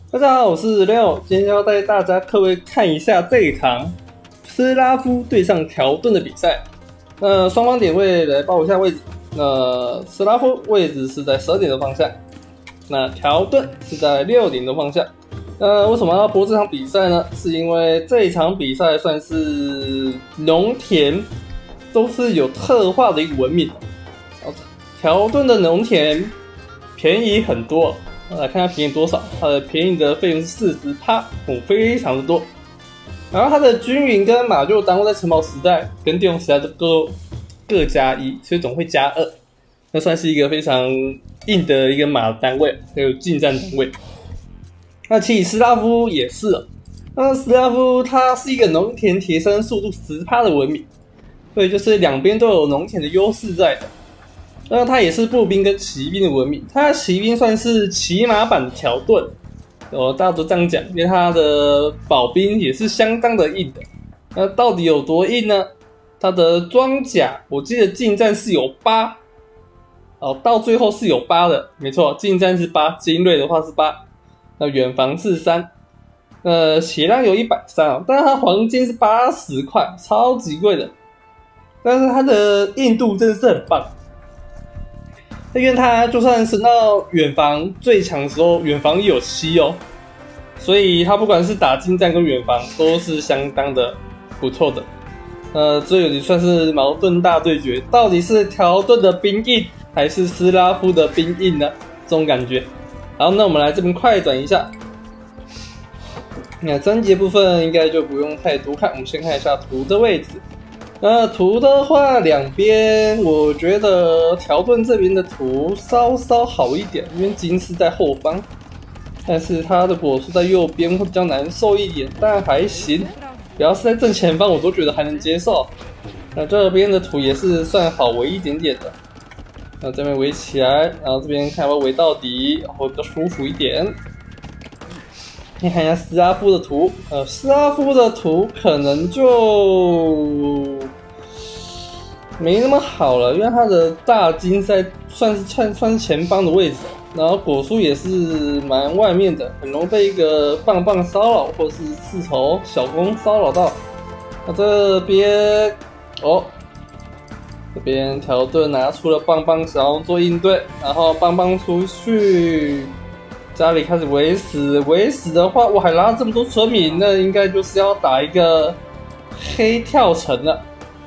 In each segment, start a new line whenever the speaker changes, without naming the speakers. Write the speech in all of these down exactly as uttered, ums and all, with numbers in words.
大家好，我是六，今天要带大家各位看一下这一场斯拉夫对上条顿的比赛。那双方点位来报一下位置。那斯拉夫位置是在十二点的方向，那条顿是在六点的方向。那为什么要播这场比赛呢？是因为这一场比赛算是农田都是有特化的一个文明。条顿的农田便宜很多。来看它便宜多少，它的便宜的费用是 百分之四十， 哦，非常的多。然后它的均匀跟马厩单位在城堡时代跟电用时代都各各加一，所以总会加二。那算是一个非常硬的一个马单位，还有近战单位。那其实斯拉夫也是了，那斯拉夫它是一个农田提升速度 百分之十 的文明，所以就是两边都有农田的优势在的。那它也是步兵跟骑兵的文明，它的骑兵算是骑马版的条顿，哦，大家都这样讲，因为它的保兵也是相当的硬的。那到底有多硬呢？它的装甲，我记得近战是有八，哦，到最后是有八的，没错，近战是八，精锐的话是八，那远防是三，呃，血量有一百三十，但是它黄金是八十块，超级贵的，但是它的硬度真的是很棒。因为它就算升到远防最强的时候，远防也有七哦，所以它不管是打近战跟远防都是相当的不错的。呃，这也算是矛盾大对决，到底是条顿的兵硬还是斯拉夫的兵硬呢？这种感觉。好，那我们来这边快转一下。那章节部分应该就不用太多看，我们先看一下图的位置。那图的话，两边我觉得条顿这边的图稍稍好一点，因为金是在后方，但是它的果树在右边会比较难受一点，但还行。只要是在正前方，我都觉得还能接受。那这边的图也是算好围一点点的，那这边围起来，然后这边看要不要围到底，会比较舒服一点。你看一下斯拉夫的图，呃，斯拉夫的图可能就没那么好了，因为它的大金在算是算算是前方的位置，然后果树也是蛮外面的，很容易被一个棒棒骚扰或者是刺头小弓骚扰到。那这边哦，这边条顿拿出了棒棒小弓做应对，然后棒棒出去。家里开始围死，围死的话，我还拉了这么多村民，那应该就是要打一个黑跳城了。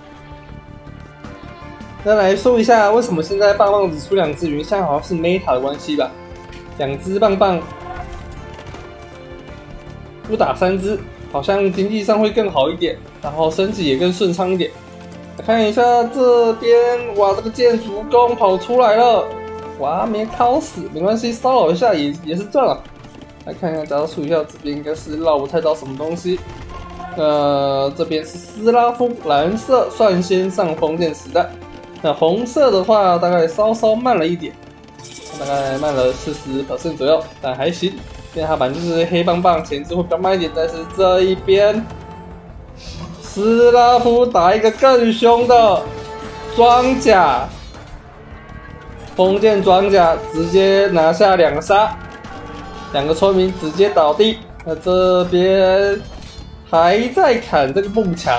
那来说一下，为什么现在棒棒只出两只云？现在好像是 meta 的关系吧？两只棒棒不打三只，好像经济上会更好一点，然后升级也更顺畅一点。来看一下这边，哇，这个建筑工跑出来了。哇，没烤死，没关系，骚扰一下也也是赚了。来看一下加速一下，这边应该是绕不太到什么东西。呃，这边是斯拉夫蓝色率先上封建时代，那红色的话大概稍稍慢了一点，大概慢了 百分之四十 左右，但还行。因为它反正就是黑棒棒，前置会比较慢一点，但是这一边斯拉夫打一个更凶的装甲。封建装甲直接拿下两个杀，两个村民直接倒地。那这边还在砍这个幕墙，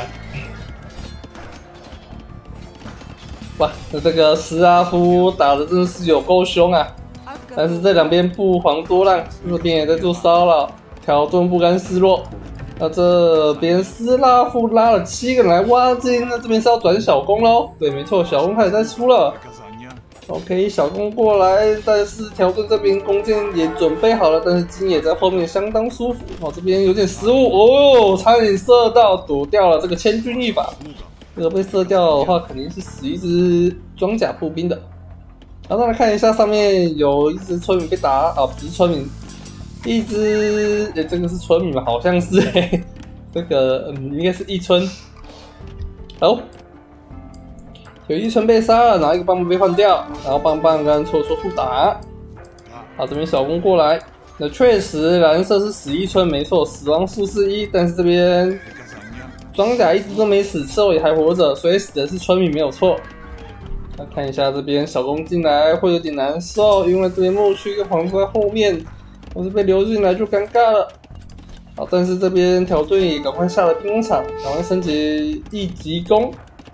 哇！那这个斯拉夫打的真的是有够凶啊！但是这两边不遑多让，这边也在做骚扰，条顿不甘示弱。那这边斯拉夫拉了七个人来挖金，那这边是要转小弓喽？对，没错，小弓开始在出了。OK， 小弓过来，但是条顿这边弓箭也准备好了，但是金也在后面相当舒服。哦，这边有点失误，哦，差点射到，躲掉了这个千钧一发。这个被射掉的话，肯定是死一只装甲步兵的。然后再来看一下，上面有一只村民被打，啊，不是村民，一只，诶，这个是村民吧？好像是，嘿嘿，这个嗯，应该是一村。好。有一村被杀了，然后一个棒棒被换掉，然后棒棒跟戳戳互打。好，这边小弓过来，那确实蓝色是死一村，没错，死亡数是一，但是这边装甲一直都没死，刺猬也还活着，所以死的是村民没有错。那看一下这边小弓进来会有点难受，因为这边牧区跟皇宫在后面， 要是被流进来就尴尬了。好，但是这边条顿也赶快下了冰场，赶快升级一级攻。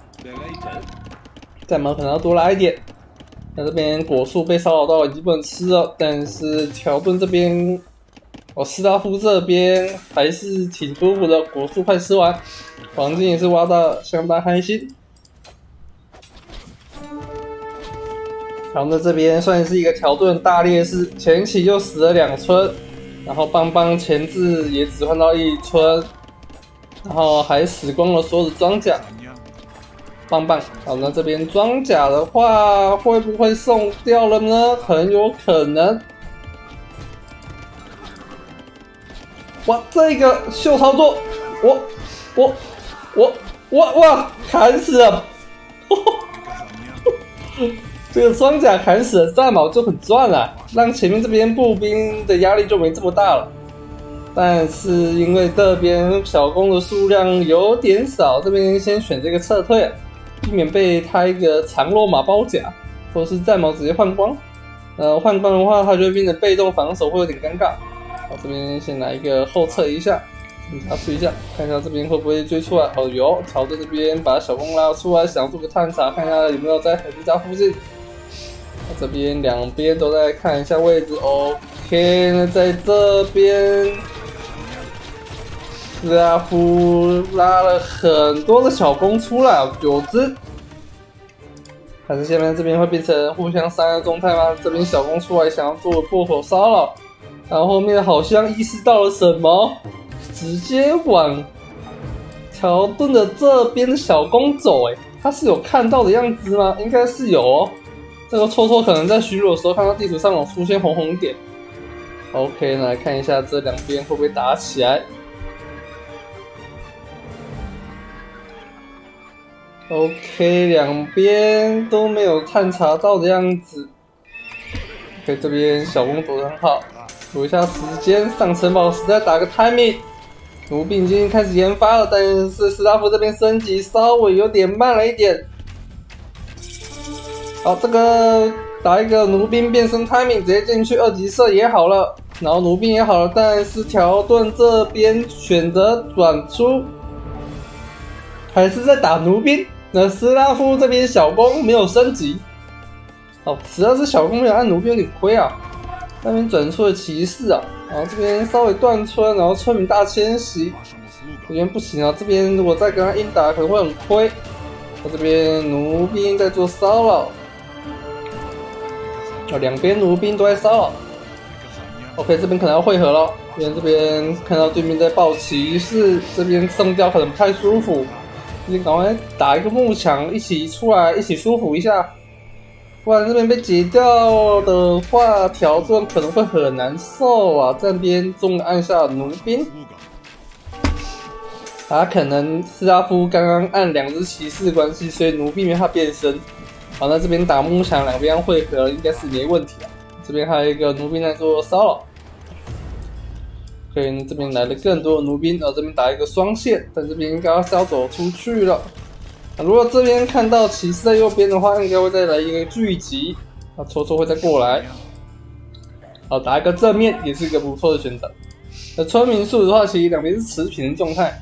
战矛可能要多拉一点。那这边果树被骚扰到已经不能吃了，但是条顿这边，哦，斯拉夫这边还是挺舒服的，果树快吃完，黄金也是挖到相当开心。然后呢，这边算是一个条顿大劣势，前期就死了两村，然后邦邦前置也只换到一村，然后还死光了所有的装甲。棒棒，好，那这边装甲的话，会不会送掉了呢？很有可能。哇，这个秀操作，我我我我哇，砍死了！这个装甲砍死了战矛就很赚了，让前面这边步兵的压力就没这么大了。但是因为这边小弓的数量有点少，这边先选这个撤退。避免被他一个长罗马包夹，或者是战矛直接换光。呃，换光的话，他就会变成被动防守，会有点尴尬。好，这边先来一个后撤一下，加速一下，看一下这边会不会追出来。哦，有，朝着这边把小弓拉出来，想做个探查，看一下有没有在海之家附近。这边两边都在看一下位置。OK， 那在这边。斯拉夫拉了很多的小弓出来，九只。还是下面这边会变成互相伤的状态吗？这边小弓出来想要做破口骚扰，然后后面好像意识到了什么，直接往条顿的这边的小弓走。哎，他是有看到的样子吗？应该是有哦。这个戳戳可能在巡逻的时候看到地图上有出现红红点。OK， 那来看一下这两边会不会打起来。OK， 两边都没有探查到的样子。OK， 这边小弓躲得很好，补一下时间上城堡时再打个 timing。奴兵已经开始研发了，但是斯拉夫这边升级稍微有点慢了一点。好，这个打一个奴兵变身 timing， 直接进去二级射也好了，然后奴兵也好了，但是条顿这边选择转出，还是在打奴兵。那斯拉夫这边小弓没有升级，哦，只要是小弓没有按奴兵有点亏啊。那边转出了骑士啊，然后这边稍微断村，然后村民大迁徙，这边不行啊，这边如果再跟他硬打可能会很亏。我这边奴兵在做骚扰，哦，两边奴兵都在骚扰。OK， 这边可能要汇合了，因为这边看到对面在爆骑士，这边送掉可能不太舒服。你赶快打一个幕墙，一起出来，一起舒服一下，不然这边被解掉的话，条顿可能会很难受啊。这边中按下奴兵，他可能斯拉夫刚刚按两只骑士关系，所以奴兵没他变身。好，那这边打幕墙，两边汇合应该是没问题啊。这边还有一个奴兵在做骚扰。OK， 这边来了更多的奴兵，然后这边打一个双线，但这边应该是要走出去了。啊、如果这边看到骑士在右边的话，应该会再来一个聚集，啊，戳戳会再过来。好，打一个正面也是一个不错的选择。那村民数的话，其实两边是持平的状态。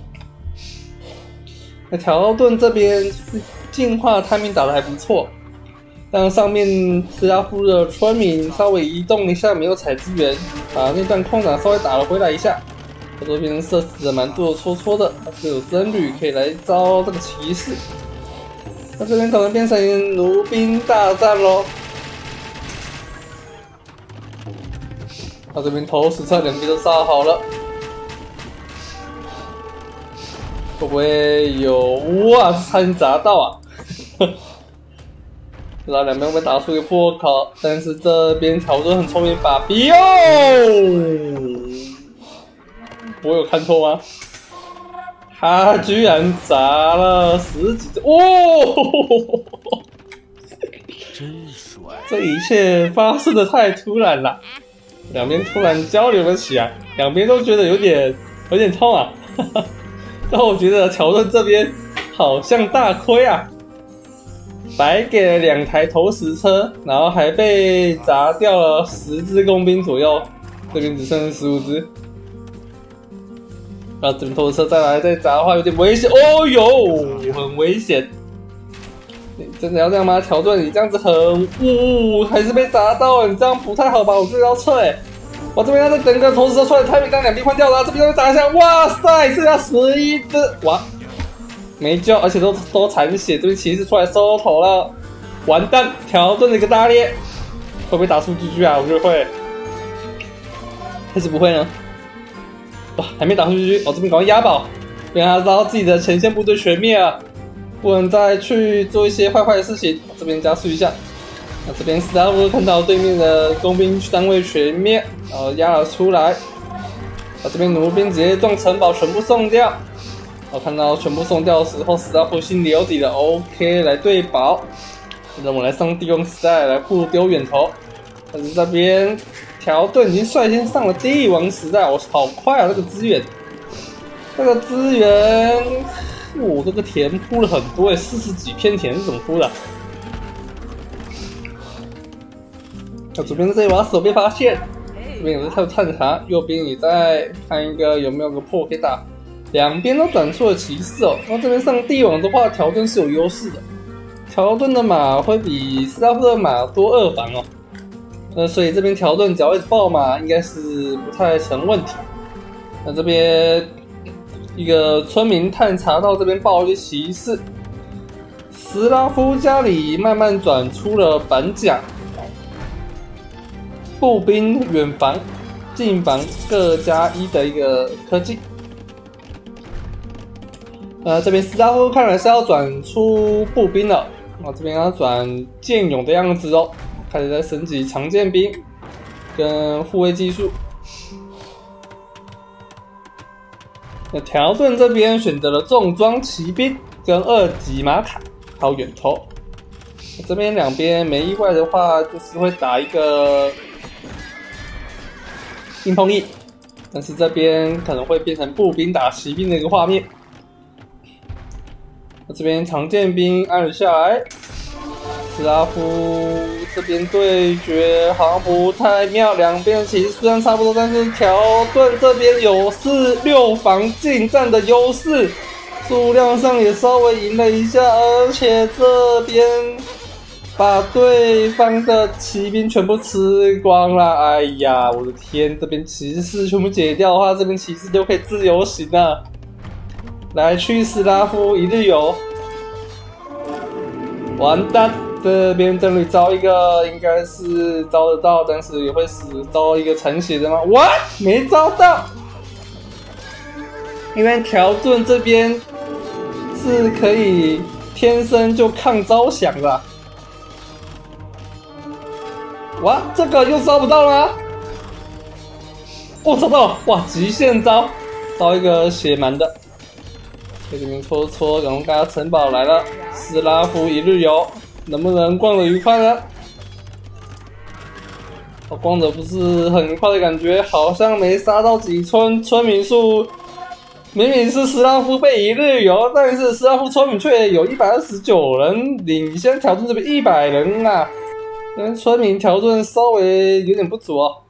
那条顿这边进化 timing 打得还不错。但上面斯拉夫的村民稍微移动一下，没有采资源，把那段空档稍微打了回来一下。这边射死了蛮多的戳戳的，但是有僧侣可以来招这个骑士。那这边可能变成奴兵大战咯。那这边投石车两边都杀好了，会不会有哇？差点砸到啊！然后两边会打出一个破口，但是这边条顿很聪明，把逼哦，我有看错吗？他居然砸了十几只哦！真帅！这一切发生的太突然了，两边突然交流了起来，两边都觉得有点有点痛啊。但我觉得条顿这边好像大亏啊。白给了两台投石车，然后还被砸掉了十只工兵左右， 这边只剩十五只。啊，这边拖车再来再砸的话有点危险。哦呦，很危险！你真的要这样吗？条顿，你这样子很，呜、哦，还是被砸到了，你这样不太好吧？我这要撤哎！我这边要再等个拖车出来，太平刚两边换掉了，这边再砸一下，哇塞，剩下十一只，哇，没救，而且都都残血，这边骑士出来收头了，完蛋！条顿的一个大裂，会不会打出 G G 啊？我觉得会，还是不会呢？哇，还没打出 G G， 我这边赶快押宝，别让他知道自己的前线部队全灭啊！不能再去做一些坏坏的事情。这边加速一下，那这边斯拉夫看到对面的工兵单位全灭，然后压了出来，把这边弩兵直接撞城堡全部送掉。我看到全部送掉的时候，斯拉夫心里有底了。OK， 来对保，让我来上帝王时代来互丢远投。但是这边条顿已经率先上了帝王时代，我好快啊！这个资源，这个资源。我、哦、这个田铺了很多诶，四十几片田是怎么铺的？那左边这一把手被发现，这边有在探查，右边也在看一个有没有个破可以打。两边都转出了骑士哦。那这边上帝王的话，条顿是有优势的，条顿的马会比斯拉夫的马多二防哦。那所以这边条顿只要一直爆马，应该是不太成问题。那这边。一个村民探查到这边爆一个骑士，斯拉夫家里慢慢转出了板甲，步兵远防、近防各加一的一个科技。呃，这边斯拉夫看来是要转出步兵了，我这边要转剑勇的样子哦，开始在升级长剑兵跟护卫技术。那条顿这边选择了重装骑兵跟二级马卡，还有远投。这边两边没意外的话，就是会打一个硬碰硬，但是这边可能会变成步兵打骑兵的一个画面。那这边长剑兵按了下来，斯拉夫这边对决好像不太妙，两边其实虽然差不多，但是条顿这边有四六防近战的优势，数量上也稍微赢了一下，而且这边把对方的骑兵全部吃光了。哎呀，我的天！这边骑士全部解掉的话，这边骑士就可以自由行了。来，去斯拉夫一日游，完蛋！这边这里招一个应该是招得到，但是也会死。招一个残血的吗？哇，没招到，因为条顿这边是可以天生就抗招降的。哇，这个又招不到了吗？我、哦、招到了！哇，极限招，招一个血蛮的。在这边戳戳，然后大家城堡来了，斯拉夫一日游。能不能逛得愉快呢？我逛得不是很愉快的感觉，好像没杀到几村村民数。明明是斯拉夫被一日游，但是斯拉夫村民却有一百二十九人，领先条顿这边一百人啊！跟村民条顿稍微有点不足哦。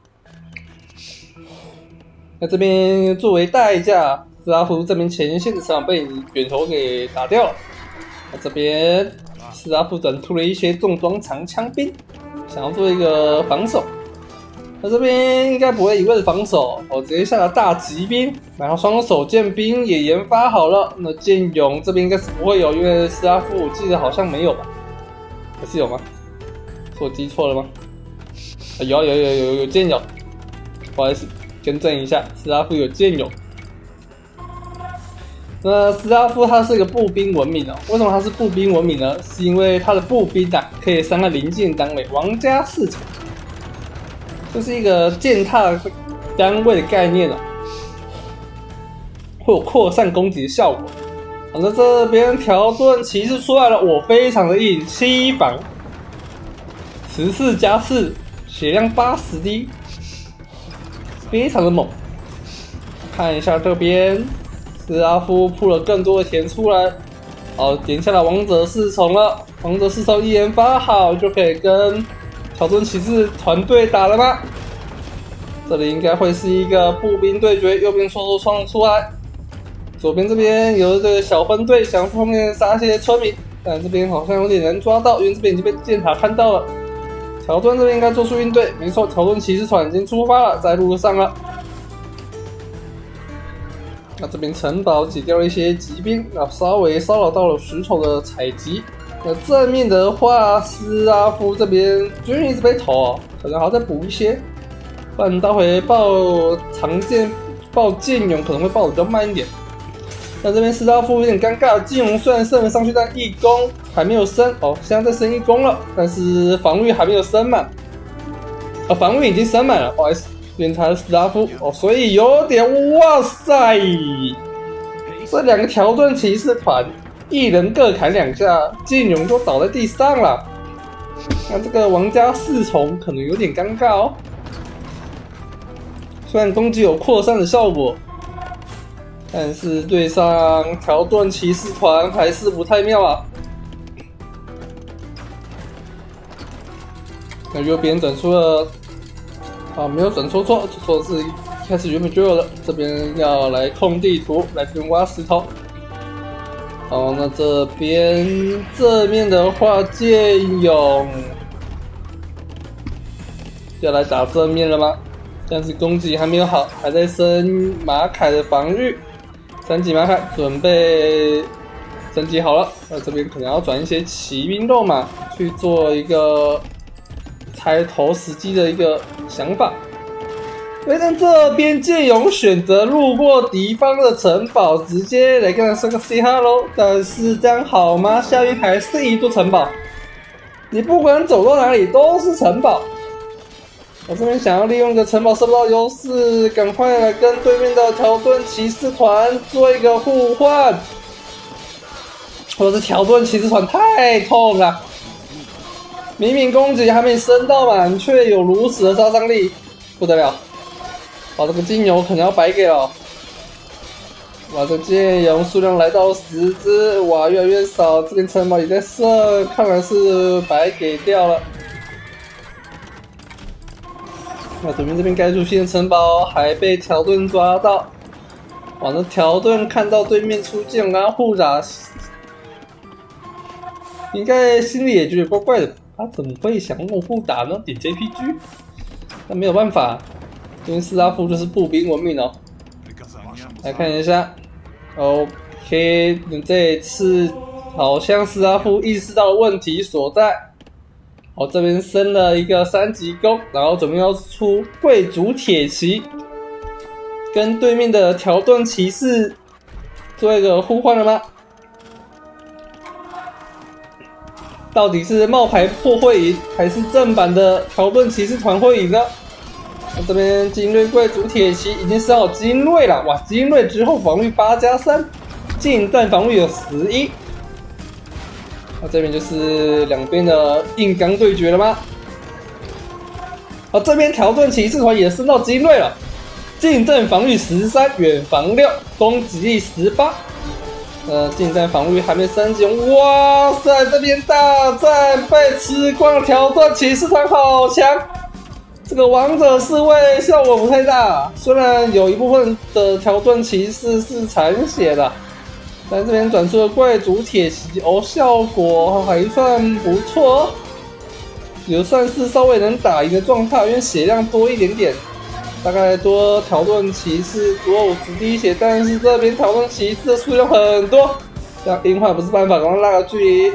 那这边作为代价，斯拉夫这边前线的城堡被远投给打掉了。那这边。斯拉夫转出了一些重装长枪兵，想要做一个防守。那这边应该不会一味的防守，我直接下了大骑兵，然后双手剑兵也研发好了。那剑勇这边应该是不会有，因为斯拉夫我记得好像没有吧？还是有吗？是我记错了吗？啊、有有有有有剑勇，不好意思，更正一下，斯拉夫有剑勇。那斯拉夫它是一个步兵文明哦，为什么它是步兵文明呢？是因为它的步兵啊可以伤害邻近单位，王家四城，这是一个践踏单位的概念哦，会有扩散攻击的效果。好的，这边条顿骑士出来了，我非常的硬，七防，十四加四，血量八十滴，非常的猛。看一下这边。斯拉夫铺了更多的田出来，好，点下了王者四重了。王者四重一研发好，就可以跟条顿骑士团队打了吗？ 这里应该会是一个步兵对决，右边戳戳窗出来，左边这边有这个小分队想后面杀些村民，但这边好像有点难抓到，因为这边已经被箭塔看到了。条顿这边应该做出应对，没错，条顿骑士团已经出发了，在路上了。那这边城堡挤掉了一些骑兵，那稍微骚扰到了石头的采集。那正面的话，斯拉夫这边军一直被投哦，可能还要再补一些，不然待会爆长剑、爆剑勇可能会爆的比较慢一点。那这边斯拉夫有点尴尬，剑勇虽然升了上去，但一攻还没有升哦，现在在升一攻了，但是防御还没有升满，啊，防御已经升满了，不好意思。因为他是斯拉夫哦，所以有点哇塞！这两个条顿骑士团，一人各砍两下，剑勇就倒在地上了。那这个王家四重可能有点尴尬哦。虽然攻击有扩散的效果，但是对上条顿骑士团还是不太妙啊。那右边转出了。啊，没有转错错，错是一开始原本就有了。这边要来控地图，来这边挖石头。好，那这边正面的话，剑勇要来打正面了吗？但是攻击还没有好，还在升马凯的防御。三级马凯准备升级好了，那这边可能要转一些骑兵肉马去做一个开头时机的一个想法。所以但这边剑勇选择路过敌方的城堡，直接来跟他说个 say hello， 但是这样好吗？下面还是一座城堡，你不管走到哪里都是城堡。我这边想要利用个城堡射不到优势，赶快来跟对面的条顿骑士团做一个互换。我的条顿骑士团太痛了。明明攻击还没升到满，却有如此的杀伤力，不得了！哇，这个金牛可能要白给了。哇，这剑勇数量来到十只，哇，越来越少。这边城堡也在射，看来是白给掉了。那对面这边该出现的城堡还被条顿抓到。哇，那条顿看到对面出剑勇跟他互打，应该心里也觉得怪怪的。他怎么会想跟我互打呢？点 J P G， 那没有办法，因为斯拉夫就是步兵文明哦。来看一下 ，OK， 这一次好像斯拉夫意识到了问题所在。好，这边升了一个三级弓，然后准备要出贵族铁骑，跟对面的条顿骑士做一个互换了吗？到底是冒牌货会赢，还是正版的条顿骑士团会赢呢？那这边精锐贵族铁骑已经升好精锐了，哇！精锐之后防御八加三，近战防御有十一。那这边就是两边的硬刚对决了吗？好，这边条顿骑士团也升到精锐了，近战防御十三，远防六，攻击力十八。呃，近战防御还没升级，哇塞！这边大战被吃光了，条顿骑士团好强。这个王者侍卫效果不太大，虽然有一部分的条顿骑士是残血的，但这边转出了贵族铁骑，哦，效果还算不错，也算是稍微能打赢的状态，因为血量多一点点。大概多条顿骑士多五十滴血，但是这边条顿骑士的数量很多，这样赢换不是办法，赶快拉个距离。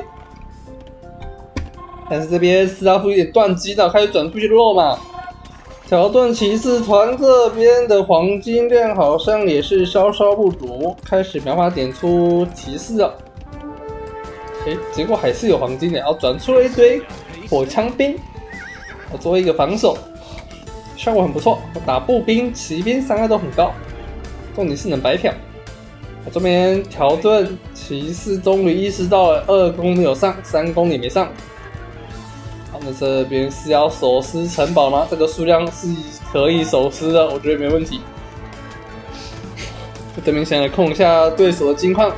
但是这边斯拉夫有点断机了，开始转出去肉嘛。条顿骑士团这边的黄金量好像也是稍稍不足，开始没办法点出骑士了。哎，结果还是有黄金的，然后转出了一堆火枪兵，我作为一个防守。效果很不错，打步兵、骑兵伤害都很高，重点是能白嫖。这边条顿骑士终于意识到了二攻没有上，三攻也没上。好，那这边是要手撕城堡吗？这个数量是可以手撕的，我觉得没问题。这边先来控一下对手的金矿。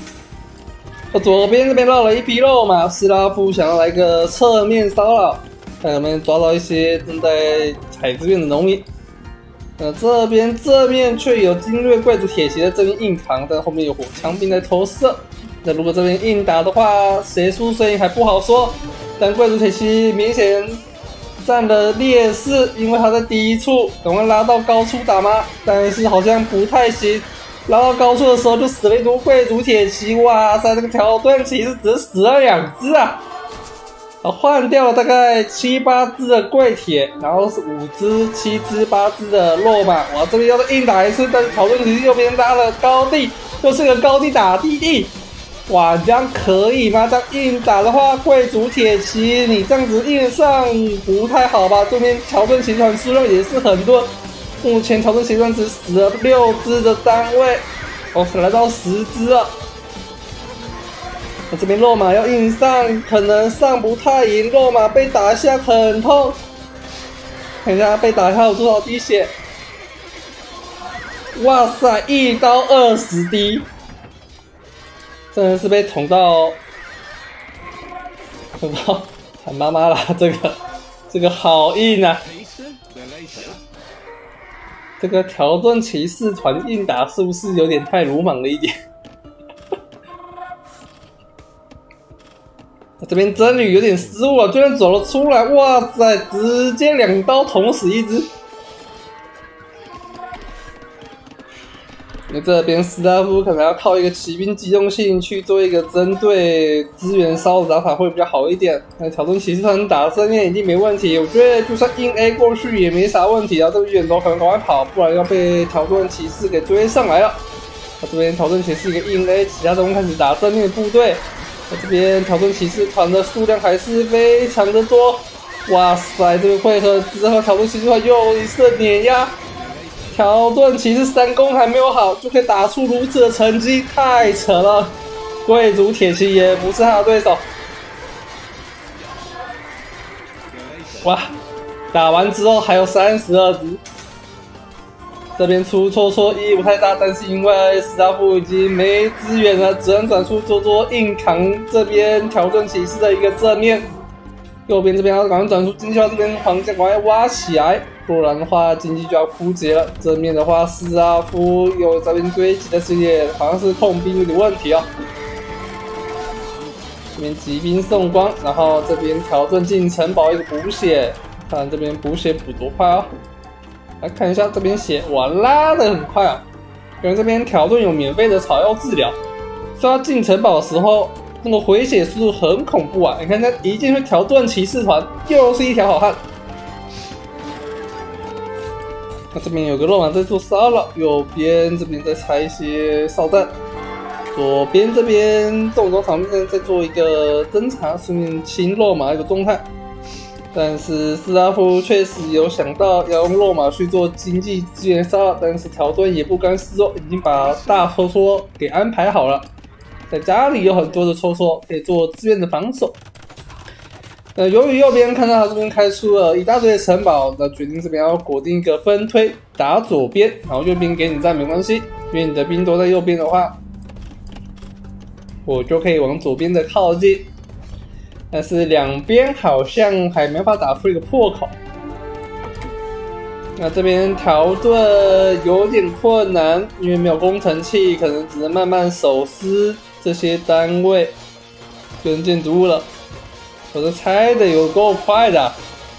左边这边绕了一批肉嘛，斯拉夫想要来个侧面骚扰， 看有没有抓到一些正在采资源的农民。那这边正面却有精锐贵族铁骑在这边硬扛，但后面有火枪兵在投射。那如果这边硬打的话，谁输谁赢还不好说。但贵族铁骑明显占了劣势，因为他在低处，赶快拉到高处打吗？但是好像不太行。拉到高处的时候就死了一坨贵族铁骑，哇塞，这个条顿骑士只死了两只啊！换掉了大概七八只的贵铁，然后是五只、七只、八只的肉马。哇，这边要硬打一次，但是条顿骑士右边拉了高地，又是个高地打低地。哇，这样可以吗？这样硬打的话，贵族铁骑你这样子硬上不太好吧？这边条顿骑士团数量也是很多，目前条顿骑士团只死了六只的单位，哦，来到十只了。那这边肉马要硬上，可能上不太赢。肉马被打一下很痛，看一下被打一下有多少滴血。哇塞，一刀二十滴，真的是被捅到，捅到喊妈妈了。这个这个好硬啊！这个条顿骑士团硬打是不是有点太鲁莽了一点？这边真旅有点失误了，居然走了出来！哇塞，直接两刀捅死一只。那这边斯拉夫可能要靠一个骑兵机动性去做一个针对资源烧的打法会比较好一点。那条顿骑士团打正面一定没问题，我觉得就算硬 A 过去也没啥问题啊。这个远头可能赶快跑，不然要被条顿骑士给追上来了。那这边条顿骑士一个硬 A， 其他东开始打正面部队。那这边条顿骑士团的数量还是非常的多，哇塞！这个回合之后，条顿骑士团又一次碾压，条顿骑士三攻还没有好，就可以打出如此的成绩，太扯了！贵族铁骑也不是他的对手。哇！打完之后还有三十二只。这边出戳戳意义不太大，但是因为斯拉夫已经没资源了，只能转出戳戳硬扛这边条顿骑士的一个正面。右边这边要赶快转出经济化，这边皇家赶快挖起来，不然的话经济就要枯竭了。正面的话，斯拉夫有这边追击的系列，好像是痛兵有点问题哦。这边骑兵送光，然后这边条顿进城堡一个补血，看这边补血补多快哦。来看一下这边血，哇，拉得很快啊！因为这边条顿有免费的草药治疗，所以他进城堡的时候，那个回血速度很恐怖啊！你看他一进去条顿骑士团，又是一条好汉。那这边有个肉马在做骚扰，右边这边在拆一些哨弹，左边这边重装场面在做一个侦查，顺便清肉马一个状态。但是斯拉夫确实有想到要用肉马去做经济资源骚扰，但是条顿也不甘示弱，已经把大戳戳给安排好了，在家里有很多的戳戳可以做资源的防守。呃，由于右边看到他这边开出了一大堆的城堡，那决定这边要果定一个分推，打左边，然后右边给你站没关系，因为你的兵都在右边的话，我就可以往左边的靠近。但是两边好像还没法打出一个破口，那这边条顿有点困难，因为没有工程器，可能只能慢慢手撕这些单位跟建筑物了。我这拆的有够快的，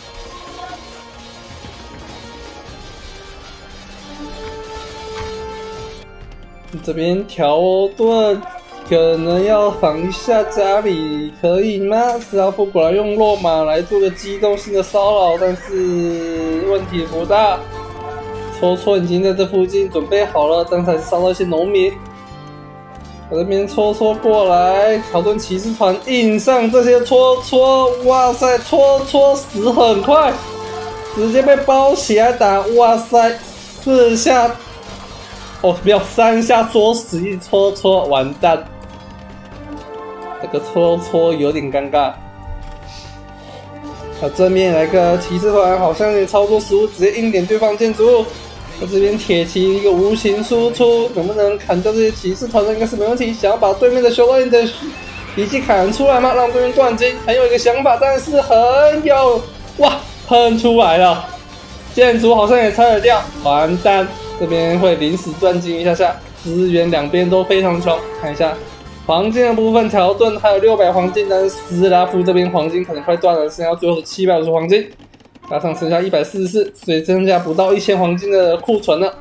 这边条顿可能要防一下家里，可以吗？斯拉夫果然用肉马来做个机动性的骚扰，但是问题不大。戳戳已经在这附近准备好了，但是还是烧到一些农民。我这边戳戳过来，条顿骑士团硬上这些戳戳，哇塞，戳戳死很快，直接被包起来打，哇塞，四下，哦没有，三下戳死一戳戳，完蛋。这个戳戳有点尴尬。啊，正面来个骑士团，好像有点操作失误，直接硬点对方建筑物。我这边铁骑一个无情输出，能不能砍掉这些骑士团的应该是没问题。想要把对面的修道院的遗迹砍出来吗？让对面断金，很有一个想法，但是很有哇，喷出来了，建筑好像也拆得掉，完蛋，这边会临时断金一下下，资源两边都非常穷。看一下黄金的部分，条顿还有六百黄金，但是斯拉夫这边黄金可能快断了，剩下最后的七百五十黄金，加上剩下一百四十四，所以剩下不到一千黄金的库存了。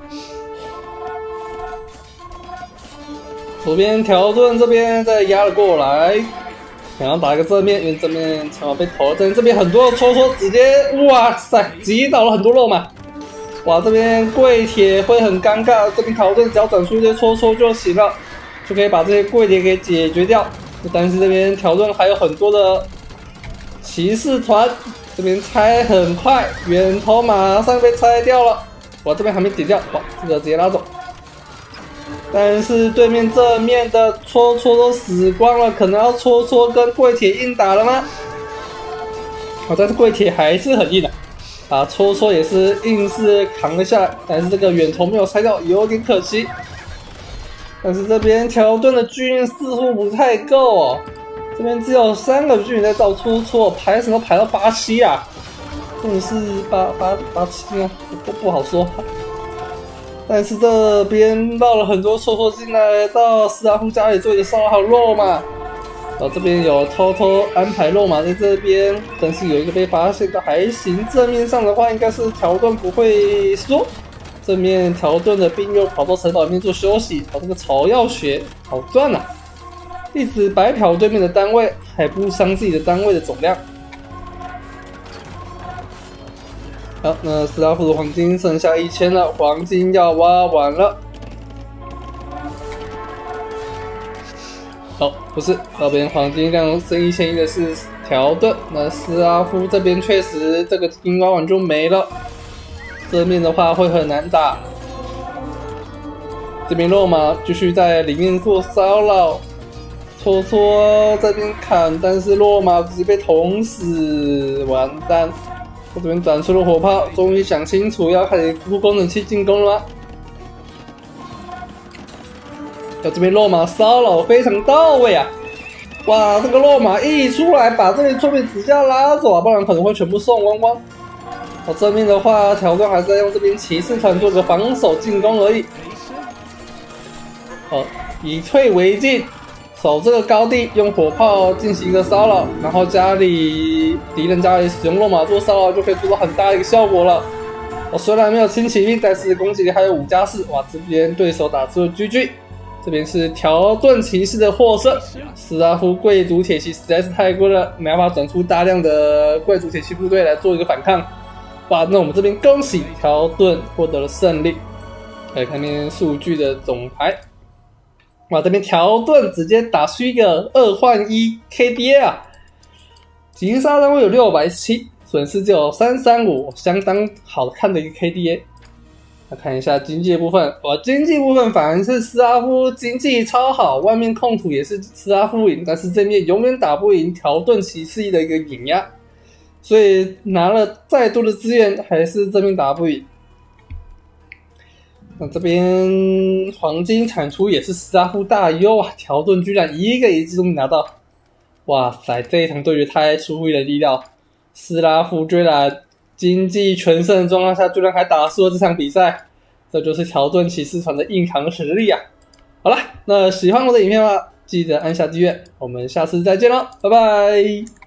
左边条顿这边再压了过来，想要打一个正面，因为正面常常被投了。但这边很多的戳戳直接，哇塞，击倒了很多肉嘛。哇，这边跪铁会很尴尬，这边条顿只要转出一些戳戳就行了，就可以把这些跪铁给解决掉。但是这边条顿还有很多的骑士团，这边拆很快，远投马上被拆掉了。哇，这边还没点掉，哇，这个直接拉走。但是对面正面的戳戳都死光了，可能要戳戳跟跪铁硬打了吗？好，但是跪铁还是很硬的，把戳戳也是硬是扛了下来，但是这个远投没有拆掉，有点可惜。但是这边条顿的军似乎不太够哦，这边只有三个军在造戳戳，排什么排到八七啊？真的是八八八七啊，不不好说。但是这边绕了很多戳戳进来，到斯拉夫家里做一个骚扰肉嘛。然后这边有偷偷安排肉马在这边，但是有一个被发现的还行。正面上的话，应该是条顿不会输。正面条顿的兵又跑到城堡里面做休息，跑这个草药学好赚啊！一直白嫖对面的单位，还不伤自己的单位的总量。好，那斯拉夫的黄金剩下一千了，黄金要挖完了。哦，不是，这边黄金量剩一千一的是条顿，那斯拉夫这边确实这个金挖完就没了。正面的话会很难打。这边肉马继续在里面做骚扰，戳戳这边砍，但是落马直接被捅死，完蛋！我这边转出了火炮，终于想清楚要开始出工程器进攻了吗？这边落马骚扰非常到位啊！哇，这个落马一出来，把这边村民直接拉走啊，不然可能会全部送光光。哦，正面的话，条顿还是在用这边骑士团做个防守进攻而已。好，以退为进，守这个高地，用火炮进行一个骚扰，然后家里敌人家里使用落马做骚扰，就可以做到很大的一个效果了。哦，虽然没有轻骑兵，但是攻击力还有五加四，哇，这边对手打出了 G G。这边是条顿骑士的获胜，斯拉夫贵族铁骑实在是太贵了，没办法转出大量的贵族铁骑部队来做一个反抗。哇，那我们这边恭喜条顿获得了胜利。来看边数据的总排，哇，这边条顿直接打出一个二换一 K D A 啊，击杀单位有六百七，损失只有三三五，相当好看的一个 K D A。来看一下经济的部分，哇，经济部分反而是斯拉夫经济超好，外面控土也是斯拉夫赢，但是这面永远打不赢条顿骑士的一个碾压，所以拿了再多的资源，还是这边打不赢。那这边黄金产出也是斯拉夫大优啊，条顿居然一个遗迹都没拿到，哇塞，这一场对决太出乎人意料，斯拉夫居然经济全胜的状况下，居然还打输了这场比赛，这就是条顿骑士团的硬扛实力啊！好了，那喜欢我的影片的话，记得按下订阅，我们下次再见喽，拜拜。